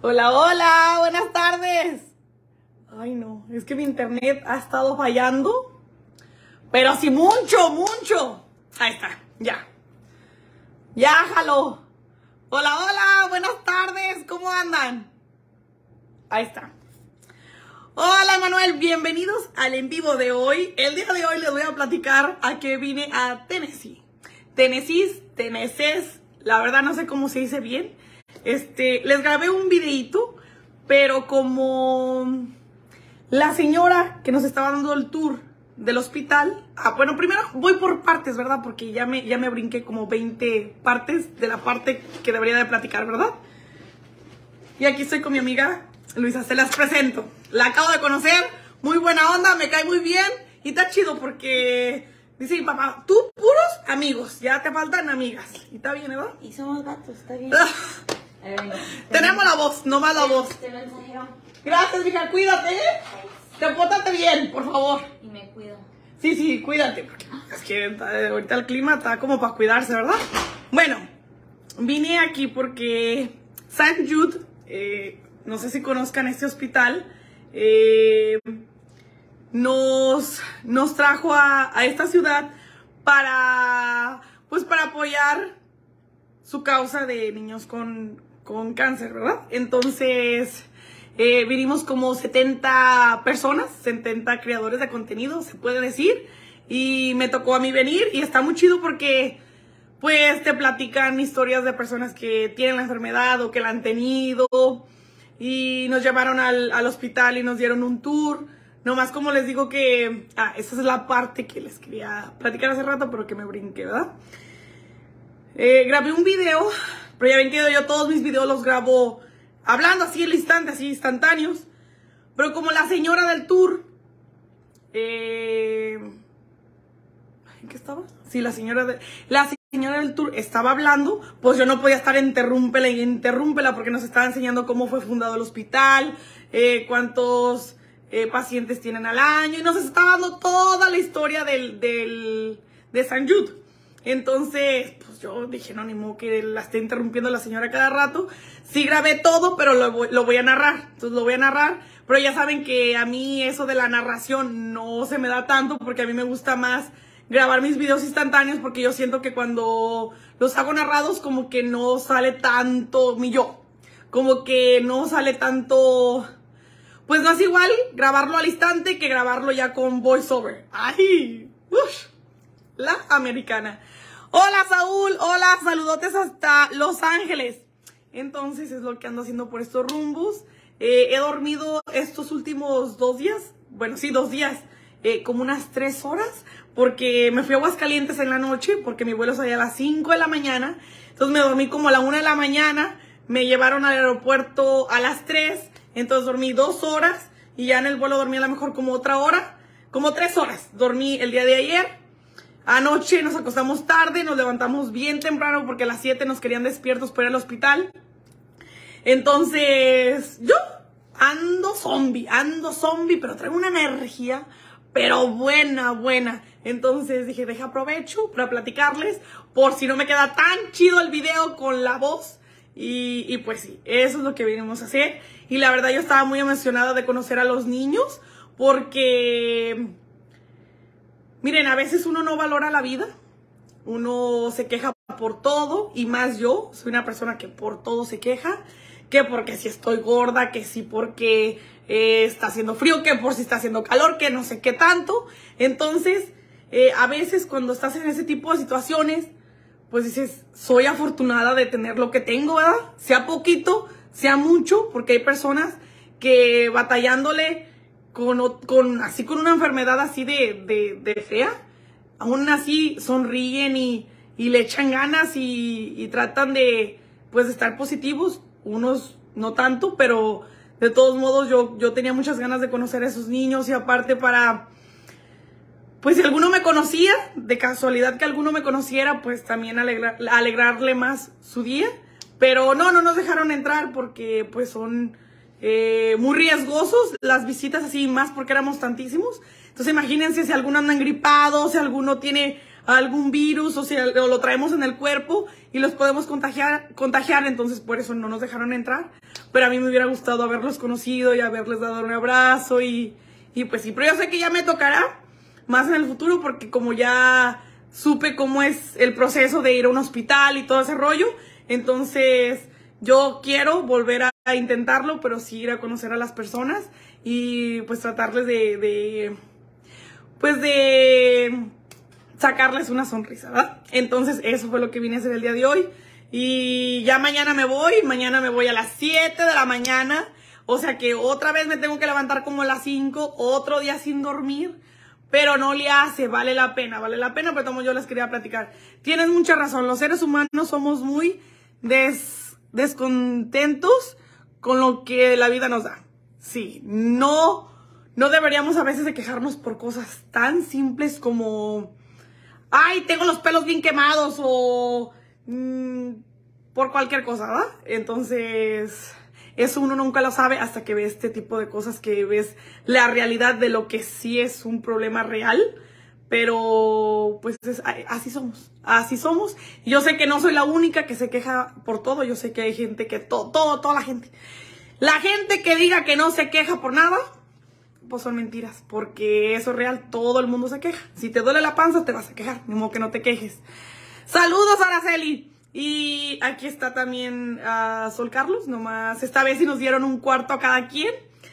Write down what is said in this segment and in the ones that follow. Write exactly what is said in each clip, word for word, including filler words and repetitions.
Hola, hola, buenas tardes. Ay, no, es que mi internet ha estado fallando, pero sí mucho, mucho. Ahí está, ya. Ya, jaló. Hola, hola, buenas tardes, ¿cómo andan? Ahí está. Hola, Manuel, bienvenidos al en vivo de hoy. El día de hoy les voy a platicar a qué vine a Tennessee. Tennessee, Tennessee, la verdad no sé cómo se dice bien. Este, les grabé un videíto, pero como la señora que nos estaba dando el tour del hospital, ah, bueno, primero voy por partes, ¿verdad? Porque ya me, ya me brinqué como veinte partes de la parte que debería de platicar, ¿verdad? Y aquí estoy con mi amiga Luisa, se las presento. La acabo de conocer, muy buena onda, me cae muy bien y está chido porque dice mi papá, tú puros amigos, ya te faltan amigas. Y está bien, ¿verdad? Y somos gatos, está bien. Ver, tenemos la voz, nomás la voz. Te lo ensayaron. Gracias, mija, cuídate. Te pórtate bien, por favor. Y me cuido. Sí, sí, cuídate. Porque es que ahorita el clima está como para cuidarse, ¿verdad? Bueno, vine aquí porque Saint Jude, eh, no sé si conozcan este hospital, eh, nos, nos trajo a, a esta ciudad para, pues para apoyar su causa de niños con, con cáncer, ¿verdad? Entonces, eh, vinimos como setenta personas, setenta creadores de contenido, se puede decir, y me tocó a mí venir y está muy chido porque, pues, te platican historias de personas que tienen la enfermedad o que la han tenido, y nos llevaron al, al hospital y nos dieron un tour. Nomás como les digo que, ah, esa es la parte que les quería platicar hace rato, pero que me brinqué, ¿verdad? Eh, grabé un video, pero ya ven que yo todos mis videos los grabo hablando así al instante, así instantáneos. Pero como la señora del tour, eh, ¿en qué estaba? Sí, la señora, de, la señora del tour estaba hablando, pues yo no podía estar interrúmpela y interrúmpela porque nos estaba enseñando cómo fue fundado el hospital, eh, cuántos eh, pacientes tienen al año, y nos estaba dando toda la historia del, del, de Saint Jude. Entonces, pues yo dije, no, ni modo que la esté interrumpiendo la señora cada rato. Sí grabé todo, pero lo voy, lo voy a narrar. Entonces lo voy a narrar. Pero ya saben que a mí eso de la narración no se me da tanto porque a mí me gusta más grabar mis videos instantáneos porque yo siento que cuando los hago narrados como que no sale tanto mi yo. Como que no sale tanto... Pues no es igual grabarlo al instante que grabarlo ya con voiceover. ¡Ay! ¡Uf! La americana. Hola, Saúl, hola, saludotes hasta Los Ángeles. Entonces es lo que ando haciendo por estos rumbos. Eh, he dormido estos últimos dos días, bueno, sí, dos días, eh, como unas tres horas, porque me fui a Aguascalientes en la noche, porque mi vuelo salía a las cinco de la mañana. Entonces me dormí como a la una de la mañana, me llevaron al aeropuerto a las tres, entonces dormí dos horas y ya en el vuelo dormí a lo mejor como otra hora, como tres horas. Dormí el día de ayer. Anoche nos acostamos tarde, nos levantamos bien temprano porque a las siete nos querían despiertos para ir al hospital. Entonces, yo ando zombie, ando zombie, pero traigo una energía, pero buena, buena. Entonces dije, deja aprovecho para platicarles por si no me queda tan chido el video con la voz. Y, y pues sí, eso es lo que venimos a hacer. Y la verdad yo estaba muy emocionada de conocer a los niños porque... Miren, a veces uno no valora la vida, uno se queja por todo, y más yo, soy una persona que por todo se queja, que porque si estoy gorda, que si porque eh, está haciendo frío, que por si está haciendo calor, que no sé qué tanto. Entonces, eh, a veces cuando estás en ese tipo de situaciones, pues dices, soy afortunada de tener lo que tengo, ¿verdad? Sea poquito, sea mucho, porque hay personas que batallándole... Con, con, así con una enfermedad así de, de, de fea, aún así sonríen y, y le echan ganas y, y tratan de, pues, de estar positivos, unos no tanto, pero de todos modos yo, yo tenía muchas ganas de conocer a esos niños y aparte para, pues si alguno me conocía, de casualidad que alguno me conociera, pues también alegrar, alegrarle más su día, pero no, no nos dejaron entrar porque pues son... eh, muy riesgosos las visitas así, más porque éramos tantísimos. Entonces imagínense si alguno anda gripado, si alguno tiene algún virus o si o lo traemos en el cuerpo y los podemos contagiar, contagiar, entonces por eso no nos dejaron entrar. Pero a mí me hubiera gustado haberlos conocido y haberles dado un abrazo y, y pues sí, pero yo sé que ya me tocará más en el futuro porque como ya supe cómo es el proceso de ir a un hospital y todo ese rollo, entonces yo quiero volver a, a intentarlo, pero sí ir a conocer a las personas y pues tratarles de, de pues de sacarles una sonrisa, ¿verdad? Entonces eso fue lo que vine a hacer el día de hoy. Y ya mañana me voy, mañana me voy a las siete de la mañana. O sea que otra vez me tengo que levantar como a las cinco, otro día sin dormir. Pero no le hace, vale la pena, vale la pena, pero como yo les quería platicar. Tienes mucha razón, los seres humanos somos muy des, descontentos con lo que la vida nos da. Sí, no, no deberíamos a veces de quejarnos por cosas tan simples como... ay, tengo los pelos bien quemados o mmm, por cualquier cosa, ¿verdad? Entonces, eso uno nunca lo sabe hasta que ve este tipo de cosas, que ves la realidad de lo que sí es un problema real. Pero, pues, es, así somos, así somos. Y yo sé que no soy la única que se queja por todo. Yo sé que hay gente que, todo, todo, toda la gente. La gente que diga que no se queja por nada, pues son mentiras, porque eso es real, todo el mundo se queja. Si te duele la panza, te vas a quejar, ni modo que no te quejes. Saludos, Araceli. Y aquí está también uh, Sol Carlos, nomás esta vez sí nos dieron un cuarto a cada quien.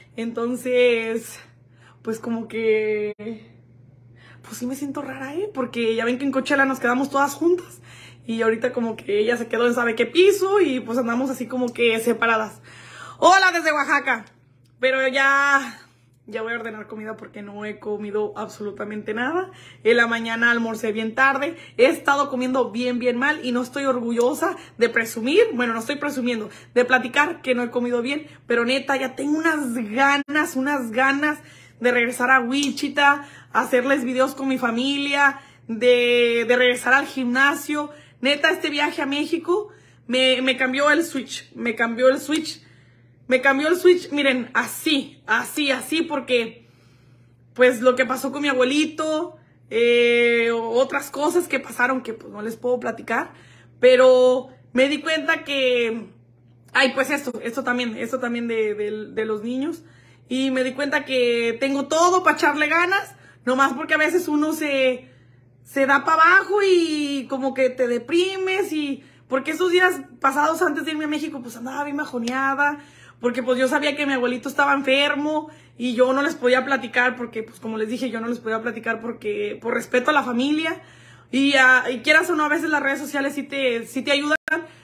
Entonces, pues como que... pues sí me siento rara, ¿eh? Porque ya ven que en Coachella nos quedamos todas juntas. Y ahorita como que ella se quedó en sabe qué piso y pues andamos así como que separadas. Hola desde Oaxaca. Pero ya... ya voy a ordenar comida porque no he comido absolutamente nada. En la mañana almorcé bien tarde. He estado comiendo bien, bien mal y no estoy orgullosa de presumir. Bueno, no estoy presumiendo, de platicar que no he comido bien. Pero neta, ya tengo unas ganas, unas ganas de regresar a Wichita, hacerles videos con mi familia, de, de regresar al gimnasio. Neta, este viaje a México me, me cambió el switch. Me cambió el switch. Me cambió el switch, miren, así, así, así, porque pues lo que pasó con mi abuelito, eh, otras cosas que pasaron que pues no les puedo platicar, pero me di cuenta que, ay, pues esto, esto también, esto también de, de, de los niños, y me di cuenta que tengo todo para echarle ganas, nomás porque a veces uno se, se da para abajo y como que te deprimes, y porque esos días pasados antes de irme a México pues andaba bien bajoneada, porque pues yo sabía que mi abuelito estaba enfermo y yo no les podía platicar porque, pues como les dije, yo no les podía platicar porque por respeto a la familia. Y, uh, y quieras o no, a veces las redes sociales sí te, sí te ayudan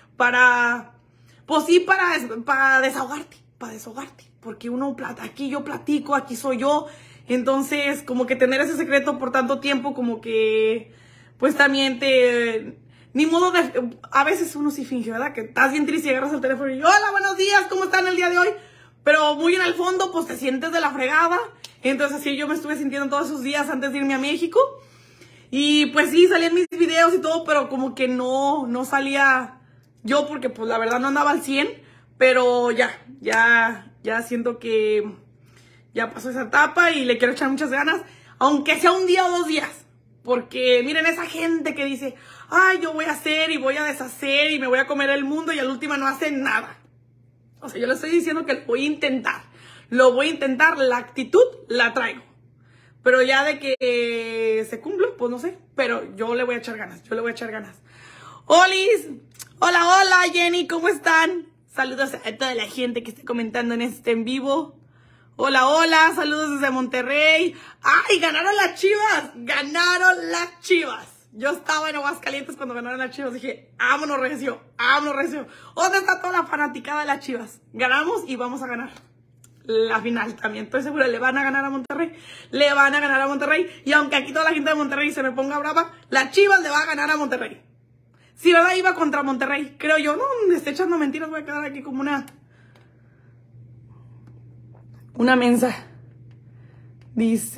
para, pues sí, para, para desahogarte, para desahogarte. Porque uno, aquí yo platico, aquí soy yo. Entonces, como que tener ese secreto por tanto tiempo, como que, pues también te... ni modo de... a veces uno sí finge, ¿verdad? Que estás bien triste y agarras el teléfono y hola, buenos días, ¿cómo están el día de hoy? Pero muy en el fondo, pues te sientes de la fregada. Entonces así yo me estuve sintiendo todos esos días antes de irme a México. Y pues sí, salían mis videos y todo, pero como que no, no salía yo porque pues la verdad no andaba al cien. Pero ya, ya, ya siento que ya pasó esa etapa y le quiero echar muchas ganas. Aunque sea un día o dos días. Porque miren esa gente que dice... ay, yo voy a hacer y voy a deshacer y me voy a comer el mundo y al último no hacen nada. O sea, yo le estoy diciendo que lo voy a intentar. Lo voy a intentar, la actitud la traigo. Pero ya de que eh, se cumpla, pues no sé. Pero yo le voy a echar ganas, yo le voy a echar ganas. ¡Holis! Hola, hola, Jenny, ¿cómo están? Saludos a toda la gente que está comentando en este en vivo. Hola, hola, saludos desde Monterrey. ¡Ay, ganaron las Chivas! ¡Ganaron las Chivas! Yo estaba en Aguascalientes cuando ganaron las Chivas. Dije, vámonos recio, vámonos recio. ¿Dónde está toda la fanaticada de las Chivas? Ganamos y vamos a ganar la final también. Estoy segura, le van a ganar a Monterrey. Le van a ganar a Monterrey. Y aunque aquí toda la gente de Monterrey se me ponga brava, las Chivas le va a ganar a Monterrey. Sí, ¿verdad? Iba contra Monterrey. Creo yo, no, me estoy echando mentiras. Voy a quedar aquí como una... una mensa.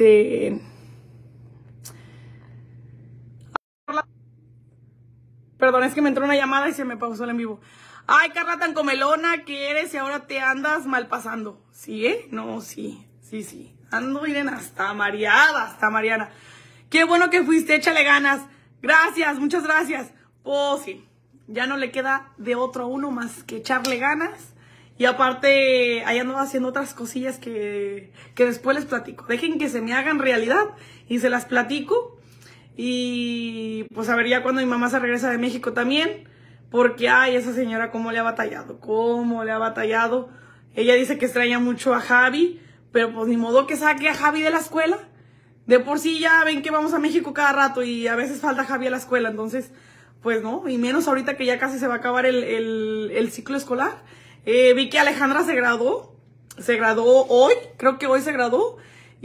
Dice... perdón. Perdón, es que me entró una llamada y se me pausó el en vivo. Ay, Carla, tan comelona que eres y ahora te andas mal pasando. ¿Sí, eh? No, sí, sí, sí. Ando, miren, hasta mareada, hasta Mariana. Qué bueno que fuiste, échale ganas. Gracias, muchas gracias. Pues sí, ya no le queda de otro a uno más que echarle ganas. Y aparte, ahí ando haciendo otras cosillas que, que después les platico. Dejen que se me hagan realidad y se las platico. Y pues a ver ya cuando mi mamá se regresa de México también. Porque, ay, esa señora cómo le ha batallado, cómo le ha batallado. Ella dice que extraña mucho a Javi, pero pues ni modo que saque a Javi de la escuela. De por sí ya ven que vamos a México cada rato y a veces falta Javi a la escuela. Entonces, pues no, y menos ahorita que ya casi se va a acabar el, el, el ciclo escolar. Eh, vi que Alejandra se graduó, se graduó hoy, creo que hoy se graduó.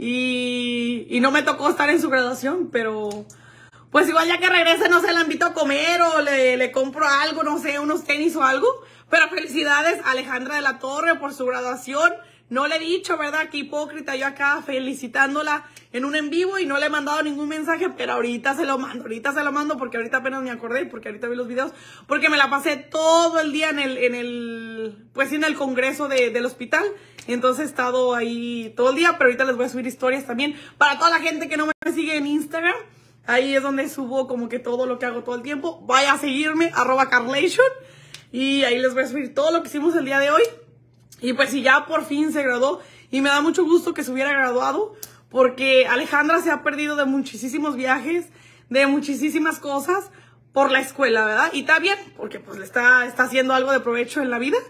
Y, y no me tocó estar en su graduación, pero... Pues igual ya que regrese, no sé, la invito a comer o le, le compro algo, no sé, unos tenis o algo. Pero felicidades a Alejandra de la Torre por su graduación. No le he dicho, ¿verdad? Qué hipócrita, yo acá felicitándola en un en vivo y no le he mandado ningún mensaje, pero ahorita se lo mando, ahorita se lo mando porque ahorita apenas me acordé, porque ahorita vi los videos, porque me la pasé todo el día en el, en el, pues en el congreso de, del hospital. Entonces he estado ahí todo el día, pero ahorita les voy a subir historias también. Para toda la gente que no me sigue en Instagram, ahí es donde subo como que todo lo que hago todo el tiempo. Vaya a seguirme, arroba Carlation. Y ahí les voy a subir todo lo que hicimos el día de hoy. Y pues si ya por fin se graduó. Y me da mucho gusto que se hubiera graduado. Porque Alejandra se ha perdido de muchísimos viajes. De muchísimas cosas. Por la escuela, ¿verdad? Y está bien. Porque pues le está, está haciendo algo de provecho en la vida.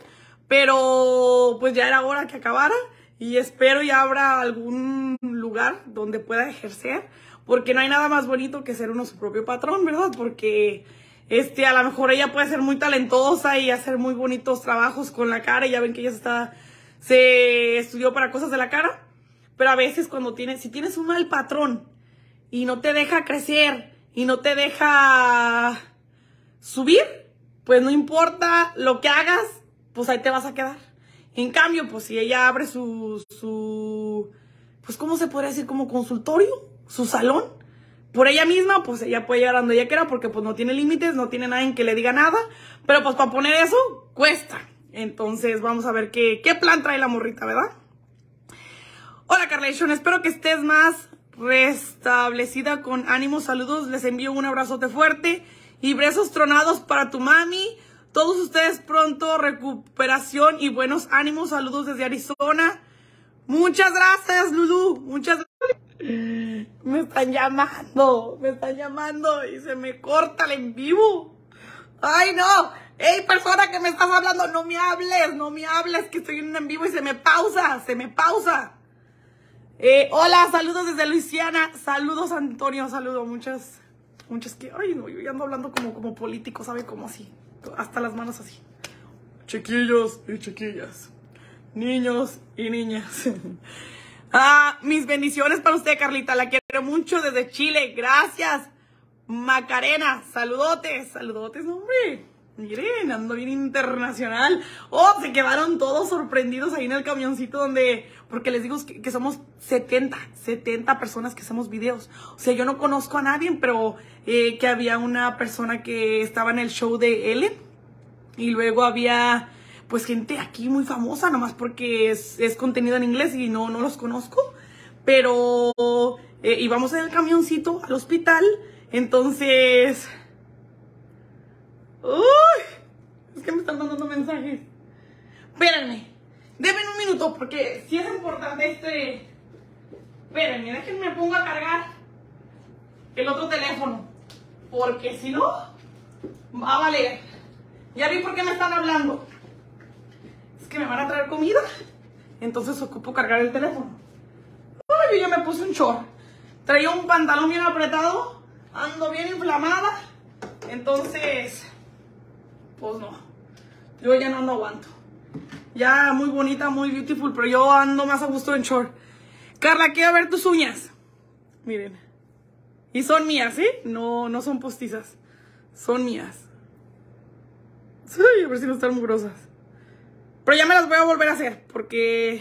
Pero pues ya era hora que acabara. Y espero ya habrá algún lugar donde pueda ejercer. Porque no hay nada más bonito que ser uno su propio patrón, ¿verdad? Porque este, a lo mejor ella puede ser muy talentosa y hacer muy bonitos trabajos con la cara. Y ya ven que ella se, está, se estudió para cosas de la cara. Pero a veces cuando tienes, si tienes un mal patrón y no te deja crecer y no te deja subir, pues no importa lo que hagas, pues ahí te vas a quedar. En cambio, pues si ella abre su, su pues ¿cómo se podría decir? Como consultorio, su salón, por ella misma, pues ella puede llegar a donde ella quiera porque pues no tiene límites, no tiene nadie que le diga nada, pero pues para poner eso, cuesta. Entonces vamos a ver qué, qué plan trae la morrita, ¿verdad? Hola Carlation, espero que estés más restablecida con ánimo, saludos, les envío un abrazote fuerte y besos tronados para tu mami, todos ustedes pronto recuperación y buenos ánimos, saludos desde Arizona. Muchas gracias, Lulu, muchas gracias. Me están llamando, me están llamando y se me corta el en vivo. Ay, no. Ey, persona que me estás hablando, no me hables, no me hables, que estoy en un en vivo y se me pausa, se me pausa. Eh, hola, saludos desde Luisiana, saludos Antonio, saludos, muchas, muchas que, ay, no, yo ya ando hablando como, como político, ¿sabe? Como así, hasta las manos así. Chiquillos y chiquillas, niños y niñas. Ah, mis bendiciones para usted, Carlita. La quiero mucho desde Chile. Gracias. Macarena, saludotes. Saludotes, hombre. Miren, ando bien internacional. Oh, se quedaron todos sorprendidos ahí en el camioncito donde... Porque les digo que, que somos setenta, setenta personas que hacemos videos. O sea, yo no conozco a nadie, pero eh, que había una persona que estaba en el show de Ellen. Y luego había... pues gente aquí muy famosa, nomás porque es, es contenido en inglés y no, no los conozco. Pero eh, íbamos en el camioncito al hospital, entonces... Uy, es que me están mandando mensajes. Espérenme, denme un minuto porque si es importante este... Espérenme, déjenme pongo a cargar el otro teléfono. Porque si no, va a valer. Ya vi por qué me están hablando. Que me van a traer comida, entonces ocupo cargar el teléfono. Ay, yo ya me puse un short, traía un pantalón bien apretado, ando bien inflamada, entonces pues no, yo ya no ando aguanto. Ya muy bonita, muy beautiful, pero yo ando más a gusto en short. Carla, quiero ver tus uñas. Miren, y son mías, ¿sí? No, no son postizas, son mías. Ay, a ver si no están mugrosas. Pero ya me las voy a volver a hacer, porque...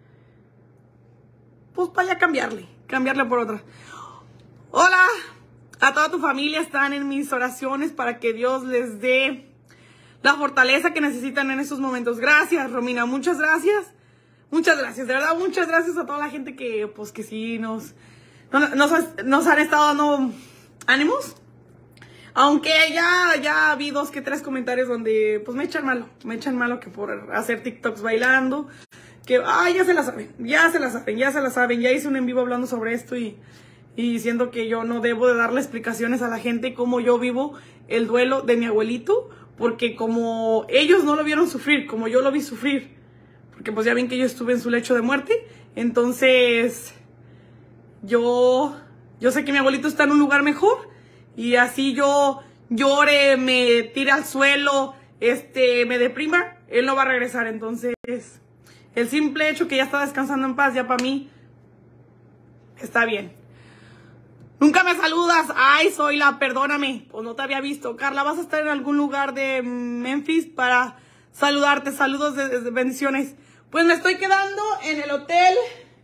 pues vaya a cambiarle, cambiarle por otra. Hola, A toda tu familia están en mis oraciones para que Dios les dé la fortaleza que necesitan en estos momentos. Gracias, Romina, muchas gracias. Muchas gracias, de verdad, muchas gracias a toda la gente que, pues, que sí nos, nos, nos han estado dando ánimos. Aunque ya, ya vi dos que tres comentarios donde, pues, me echan malo. Me echan malo que por hacer TikToks bailando. Que, ay, ya se la saben, ya se la saben, ya se la saben. Ya hice un en vivo hablando sobre esto y, y diciendo que yo no debo de darle explicaciones a la gente cómo yo vivo el duelo de mi abuelito. Porque como ellos no lo vieron sufrir, como yo lo vi sufrir. Porque pues ya ven que yo estuve en su lecho de muerte. Entonces, yo, yo sé que mi abuelito está en un lugar mejor. Y así yo llore, me tire al suelo, este, me deprima, él no va a regresar. Entonces, el simple hecho que ya está descansando en paz, ya para mí, está bien. Nunca me saludas. Ay, Zoila, perdóname. Pues no te había visto. Carla, ¿vas a estar en algún lugar de Memphis para saludarte? Saludos, de, de bendiciones. Pues me estoy quedando en el hotel.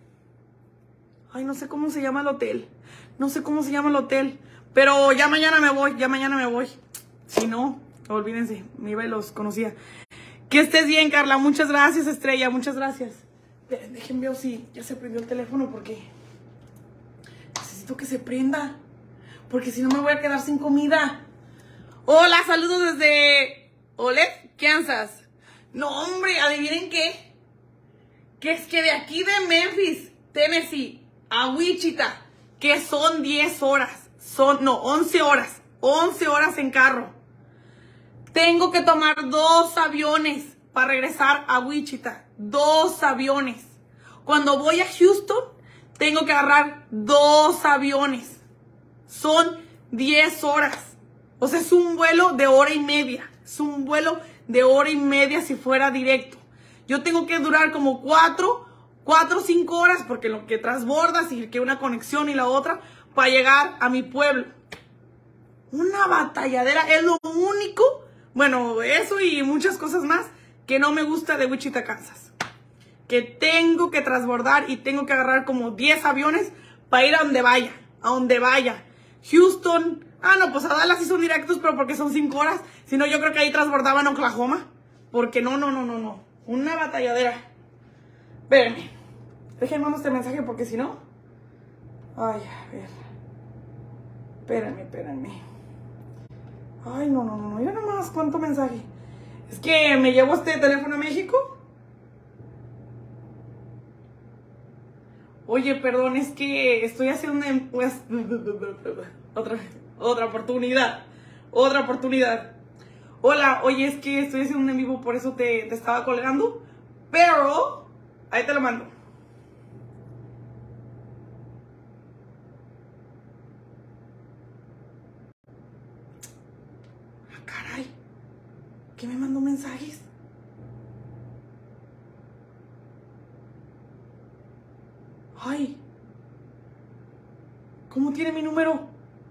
Ay, no sé cómo se llama el hotel. No sé cómo se llama el hotel. Pero ya mañana me voy, ya mañana me voy. Si no, olvídense, me iba y los conocía. Que estés bien, Carla. Muchas gracias, Estrella. Muchas gracias. Déjenme ver si ya se prendió el teléfono porque necesito que se prenda. Porque si no me voy a quedar sin comida. Hola, saludos desde Olet, Kansas. No, hombre, adivinen qué. Que es que de aquí de Memphis, Tennessee, a Wichita, que son diez horas. Son, no, once horas. once horas en carro. Tengo que tomar dos aviones para regresar a Wichita. Dos aviones. Cuando voy a Houston, tengo que agarrar dos aviones. Son diez horas. O sea, es un vuelo de hora y media. Es un vuelo de hora y media si fuera directo. Yo tengo que durar como cuatro, cuatro o cinco horas porque lo que transbordas y que una conexión y la otra para llegar a mi pueblo. Una batalladera es lo único, bueno, eso y muchas cosas más que no me gusta de Wichita, Kansas. Que tengo que transbordar y tengo que agarrar como diez aviones para ir a donde vaya, a donde vaya. Houston, ah no, pues a Dallas sí son directos, pero porque son cinco horas. Si no, yo creo que ahí transbordaban a Oklahoma. Porque no, no, no, no, no. Una batalladera. Espérenme. Déjenme mandar este mensaje porque si no... Ay, a ver. Espérenme, espérenme. Ay, no, no, no, no. Mira nomás cuánto mensaje. Es que me llevo este teléfono a México. Oye, perdón, es que estoy haciendo una... Pues, otra, otra oportunidad. Otra oportunidad. Hola, oye, es que estoy haciendo un en vivo, por eso te, te estaba colgando. Pero, ahí te lo mando. Ah, caray. ¿Qué me mandó mensajes? Ay. ¿Cómo tiene mi número?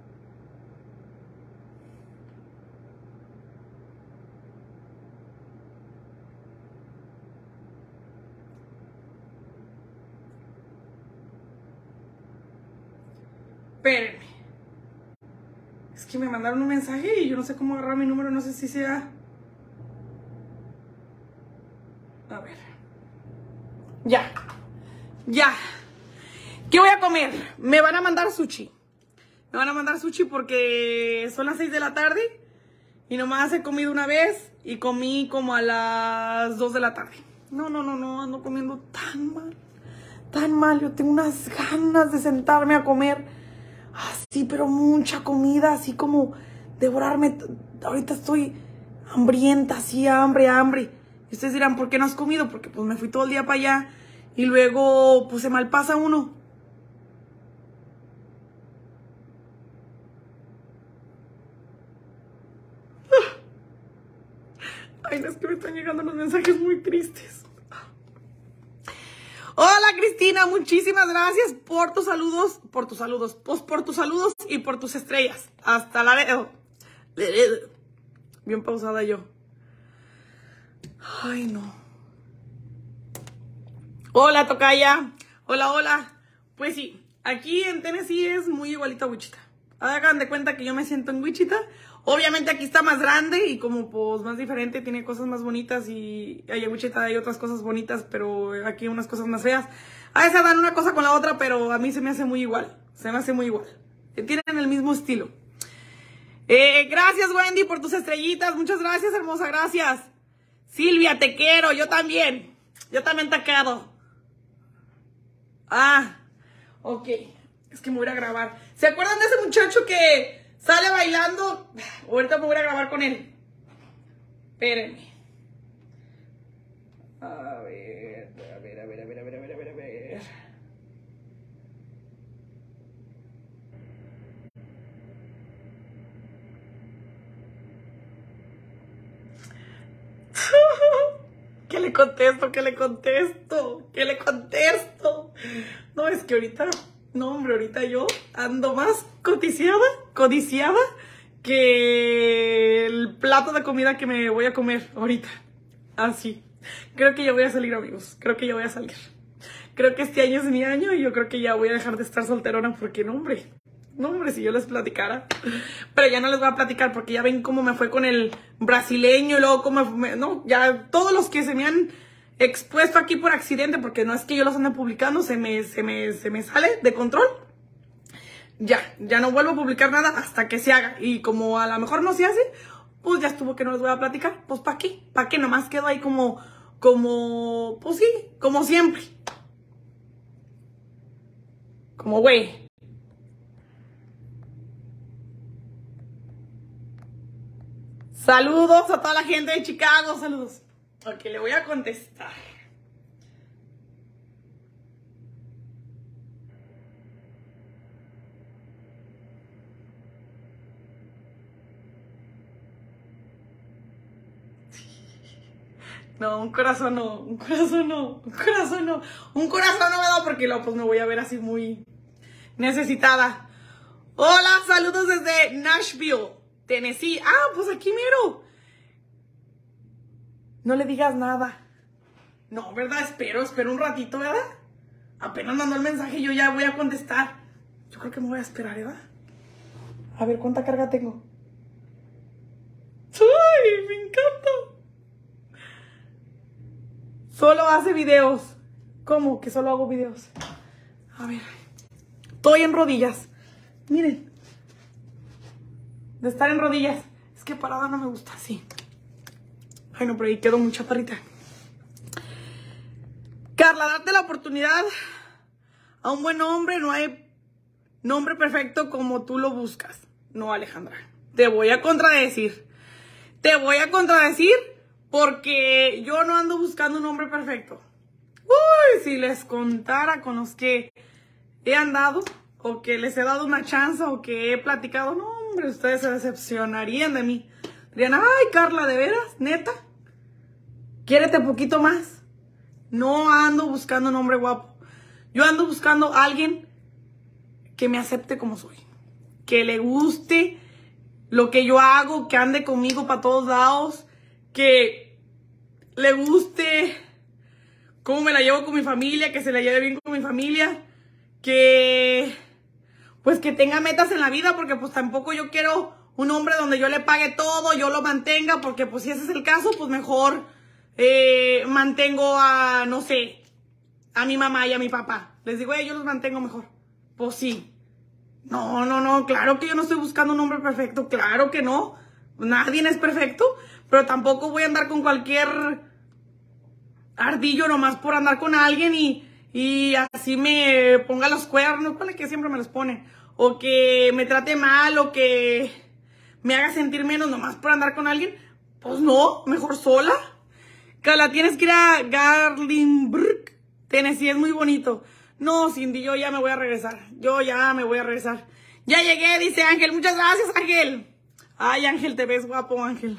Espérenme. Es que me mandaron un mensaje y yo no sé cómo agarrar mi número, no sé si sea... A ver. Ya. Ya. ¿Qué voy a comer? Me van a mandar sushi. Me van a mandar sushi porque son las seis de la tarde y nomás he comido una vez y comí como a las dos de la tarde. No, no, no, no, ando comiendo tan mal. Tan mal. Yo tengo unas ganas de sentarme a comer así, pero mucha comida, así como devorarme. Ahorita estoy hambrienta, así, hambre, hambre. Y ustedes dirán, ¿por qué no has comido? Porque pues me fui todo el día para allá y luego pues se malpasa uno. Ay, no, es que me están llegando los mensajes muy tristes. Hola, Cristina, muchísimas gracias por tus saludos, por tus saludos, pues por tus saludos y por tus estrellas. Hasta la... Bien pausada yo. Ay, no. Hola, tocaya. Hola, hola. Pues sí, aquí en Tennessee es muy igualito a Wichita. Hagan de cuenta que yo me siento en Wichita. Obviamente aquí está más grande y como pues más diferente, tiene cosas más bonitas y ahí en Wichita hay otras cosas bonitas, pero aquí unas cosas más feas. A veces dan una cosa con la otra, pero a mí se me hace muy igual. Se me hace muy igual. Tienen el mismo estilo. Eh, gracias, Wendy, por tus estrellitas. Muchas gracias, hermosa, gracias. Silvia, te quiero, yo también. Yo también te quiero. Ah, ok. Es que me voy a grabar. ¿Se acuerdan de ese muchacho que sale bailando? Ahorita me voy a grabar con él. Espérenme. A ver, a ver, a ver, a ver, a ver, a ver, a ver, a ver. ¿Qué le contesto? ¿Qué le contesto? ¿Qué le contesto? No, es que ahorita, no hombre, ahorita yo ando más codiciada, codiciada que el plato de comida que me voy a comer ahorita. Así. Creo que ya voy a salir, amigos. Creo que ya voy a salir. Creo que este año es mi año y yo creo que ya voy a dejar de estar solterona porque no, hombre. No, hombre, si yo les platicara. Pero ya no les voy a platicar porque ya ven cómo me fue con el brasileño y luego cómo me... No, ya todos los que se me han expuesto aquí por accidente, porque no es que yo los ande publicando, se me, se me, se me sale de control. Ya, ya no vuelvo a publicar nada hasta que se haga. Y como a lo mejor no se hace, pues ya estuvo que no les voy a platicar. Pues ¿para qué? ¿Para qué? Nomás quedo ahí como, como, pues sí, como siempre. Como güey. Saludos a toda la gente de Chicago, saludos. Ok, le voy a contestar. No, un corazón no, un corazón no, un corazón no. Un corazón no me da porque luego pues me voy a ver así muy necesitada. Hola, saludos desde Nashville, Tennessee. Ah, pues aquí miro. No le digas nada. No, ¿verdad? Espero, espero un ratito, ¿verdad? Apenas mandó el mensaje, yo ya voy a contestar. Yo creo que me voy a esperar, ¿verdad? A ver, ¿cuánta carga tengo? ¡Ay, me encanta! Solo hace videos. ¿Cómo que solo hago videos? A ver. Estoy en rodillas. Miren. De estar en rodillas. Es que parada no me gusta así. Ay, no, pero ahí quedó muy chaparrita. Carla, date la oportunidad a un buen hombre. No hay nombre perfecto como tú lo buscas. No, Alejandra. Te voy a contradecir. Te voy a contradecir porque yo no ando buscando un hombre perfecto. Uy, si les contara con los que he andado o que les he dado una chance o que he platicado, no, hombre, ustedes se decepcionarían de mí. Dirían, ay, Carla, ¿de veras? ¿Neta? Quiérete poquito más. No ando buscando un hombre guapo. Yo ando buscando a alguien que me acepte como soy. Que le guste lo que yo hago, que ande conmigo para todos lados. Que le guste cómo me la llevo con mi familia, que se la lleve bien con mi familia. Que, pues que tenga metas en la vida, porque pues tampoco yo quiero un hombre donde yo le pague todo, yo lo mantenga, porque pues si ese es el caso, pues mejor... Eh, mantengo a, no sé, a mi mamá y a mi papá. Les digo, eh, yo los mantengo mejor. Pues sí. No, no, no, claro que yo no estoy buscando un hombre perfecto. Claro que no. Nadie es perfecto. Pero tampoco voy a andar con cualquier ardillo nomás por andar con alguien y, y así me ponga los cuernos. ¿Cuál es que siempre me los pone? O que me trate mal o que me haga sentir menos nomás por andar con alguien. Pues no, mejor sola. Carla, tienes que ir a Garlinburg, Tennessee, es muy bonito. No, Cindy, yo ya me voy a regresar. Yo ya me voy a regresar. Ya llegué, dice Ángel. Muchas gracias, Ángel. Ay, Ángel, te ves guapo, Ángel.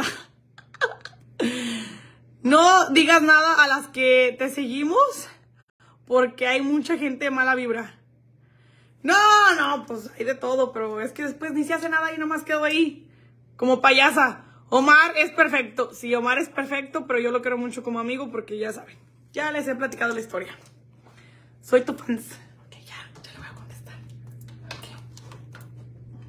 No digas nada a las que te seguimos, porque hay mucha gente de mala vibra. No, no, pues hay de todo, pero es que después ni se hace nada y nomás quedo ahí, como payasa. Omar es perfecto. Sí, Omar es perfecto, pero yo lo quiero mucho como amigo porque ya saben. Ya les he platicado la historia. Soy tu fans. Ok, ya, ya le voy a contestar. Ok.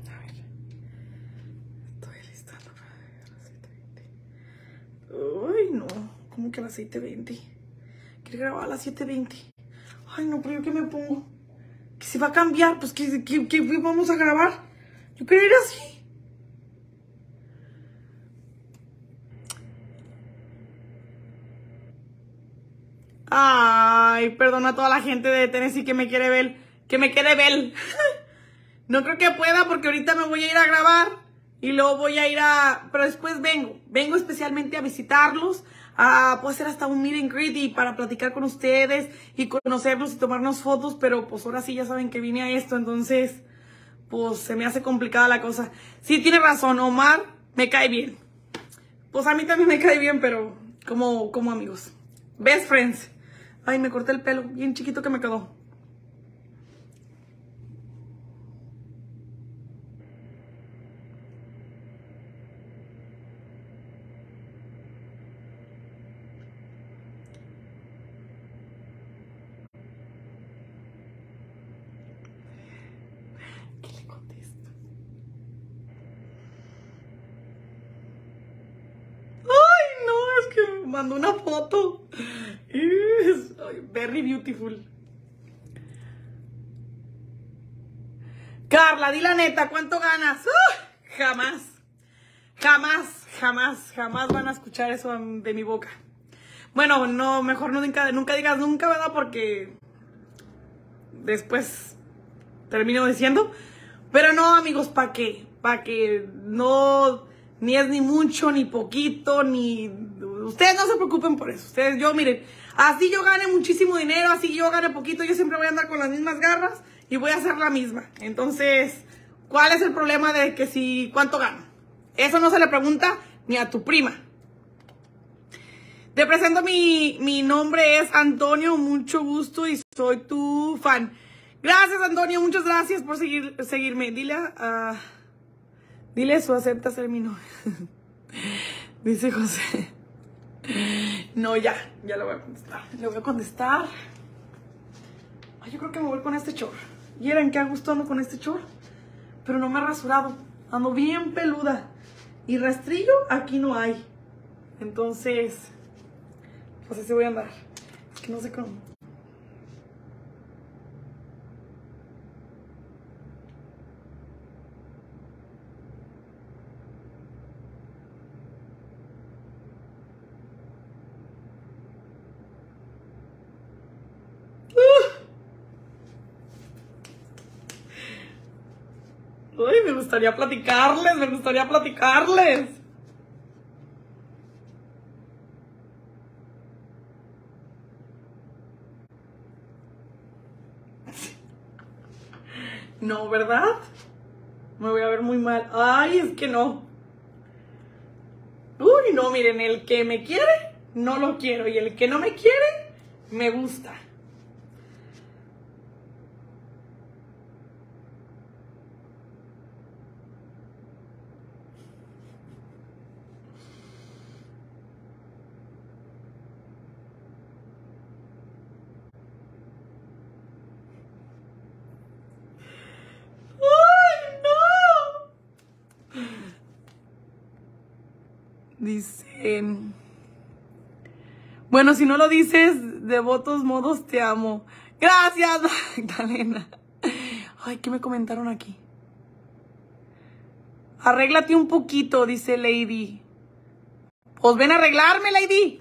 ¿Cómo que a las siete veinte? Quiero grabar a las siete veinte. Ay, no, pero ¿yo qué me pongo? Que se va a cambiar, pues que, que, que vamos a grabar. Yo quería ir así. Ay, perdona a toda la gente de Tennessee que me quiere ver. Que me quiere ver. No creo que pueda porque ahorita me voy a ir a grabar. Y luego voy a ir a... Pero después vengo. Vengo especialmente a visitarlos. A, puedo hacer hasta un meet and greet y para platicar con ustedes y conocerlos y tomarnos fotos. Pero pues ahora sí ya saben que vine a esto. Entonces, pues se me hace complicada la cosa. Sí, tiene razón. Omar me cae bien. Pues a mí también me cae bien, pero como, como amigos. Best friends. Ay, me corté el pelo. Bien chiquito que me quedó. Mandó una foto. Es very beautiful. Carla, di la neta, ¿cuánto ganas? Uh, jamás, jamás, jamás, jamás van a escuchar eso de mi boca. Bueno, no, mejor nunca, nunca digas nunca, ¿verdad? Porque después termino diciendo. Pero no, amigos, ¿para qué? Para que no, ni es ni mucho, ni poquito, ni... Ustedes no se preocupen por eso. Ustedes, yo, miren, así yo gane muchísimo dinero, así yo gane poquito, yo siempre voy a andar con las mismas garras y voy a hacer la misma. Entonces, ¿cuál es el problema de que si, cuánto gano? Eso no se le pregunta ni a tu prima. Te presento, mi, mi nombre es Antonio, mucho gusto y soy tu fan. Gracias, Antonio, muchas gracias por seguir, seguirme. Dile a... Uh, dile eso, acepta ser mi novio. Dice José. No, ya, ya le voy a contestar. Le voy a contestar. Ay, yo creo que me voy con este short. ¿Vieran qué a gusto ando con este short? Pero no me he rasurado. Ando bien peluda. Y rastrillo aquí no hay. Entonces, pues así voy a andar. Es que no sé cómo. Uy, me gustaría platicarles, me gustaría platicarles. No, ¿verdad? Me voy a ver muy mal. Ay, es que no. Uy, no, miren, el que me quiere, no lo quiero. Y el que no me quiere, me gusta. Dicen, bueno, si no lo dices, de votos modos te amo. Gracias, Magdalena. Ay, ¿qué me comentaron aquí? Arréglate un poquito, dice Lady. Pues ven a arreglarme, Lady.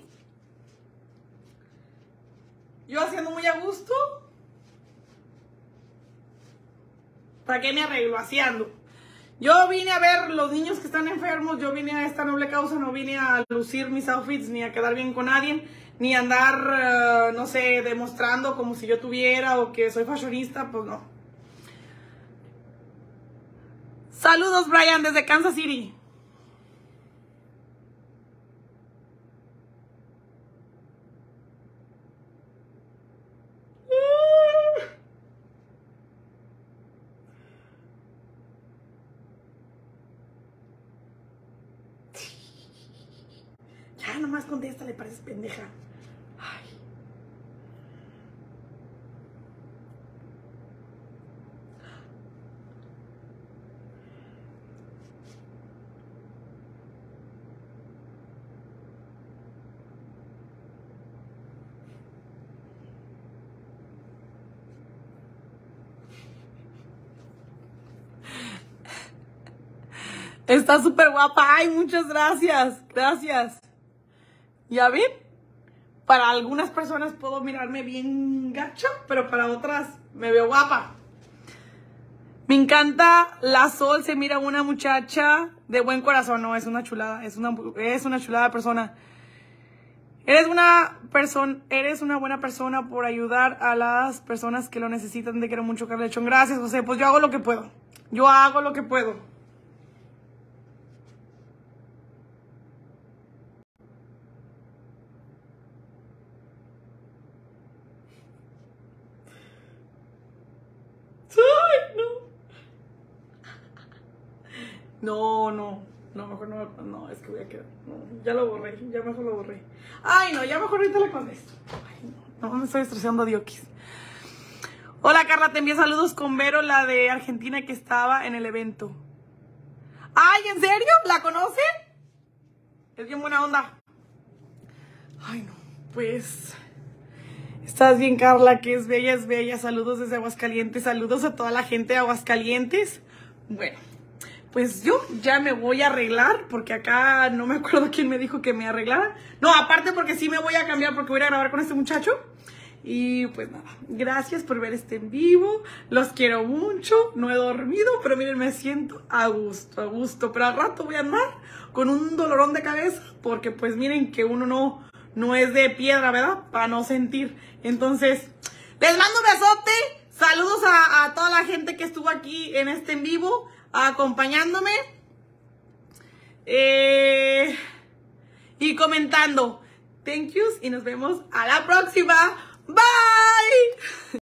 Yo haciendo muy a gusto. ¿Para qué me arreglo? Haciendo. Yo vine a ver los niños que están enfermos, yo vine a esta noble causa, no vine a lucir mis outfits, ni a quedar bien con nadie, ni a andar, uh, no sé, demostrando como si yo tuviera o que soy fashionista, pues no. Saludos, Brian, desde Kansas City. Ya, nomás contesta, le pareces pendeja. Ay. Está súper guapa. Ay, muchas gracias. Gracias. ¿Ya ven? Para algunas personas puedo mirarme bien gacha, pero para otras me veo guapa. Me encanta la Sol, se mira una muchacha de buen corazón. No, es una chulada, es una, es una chulada persona. Eres una persona, eres una buena persona por ayudar a las personas que lo necesitan. Te quiero mucho, Carlechón. Gracias, José. Pues yo hago lo que puedo. Yo hago lo que puedo. Ay, no. No, no. No, mejor no. No, es que voy a quedar. No, ya lo borré. Ya mejor lo borré. Ay, no, ya mejor ahorita le contesto. Ay, no. No me estoy estresando, Diokis. Hola, Carla, te envío saludos con Vero, la de Argentina que estaba en el evento. Ay, ¿en serio? ¿La conocen? Es bien buena onda. Ay, no. Pues... Estás bien, Carla, que es bella, es bella. Saludos desde Aguascalientes. Saludos a toda la gente de Aguascalientes. Bueno, pues yo ya me voy a arreglar, porque acá no me acuerdo quién me dijo que me arreglara. No, aparte porque sí me voy a cambiar porque voy a ir a grabar con este muchacho. Y pues nada, gracias por ver este en vivo. Los quiero mucho. No he dormido, pero miren, me siento a gusto, a gusto. Pero al rato voy a andar con un dolorón de cabeza, porque pues miren que uno no, no es de piedra, ¿verdad? Para no sentir. Entonces, les mando un besote. Saludos a, a toda la gente que estuvo aquí en este en vivo, acompañándome. Eh, y comentando. Thank yous y nos vemos a la próxima. Bye.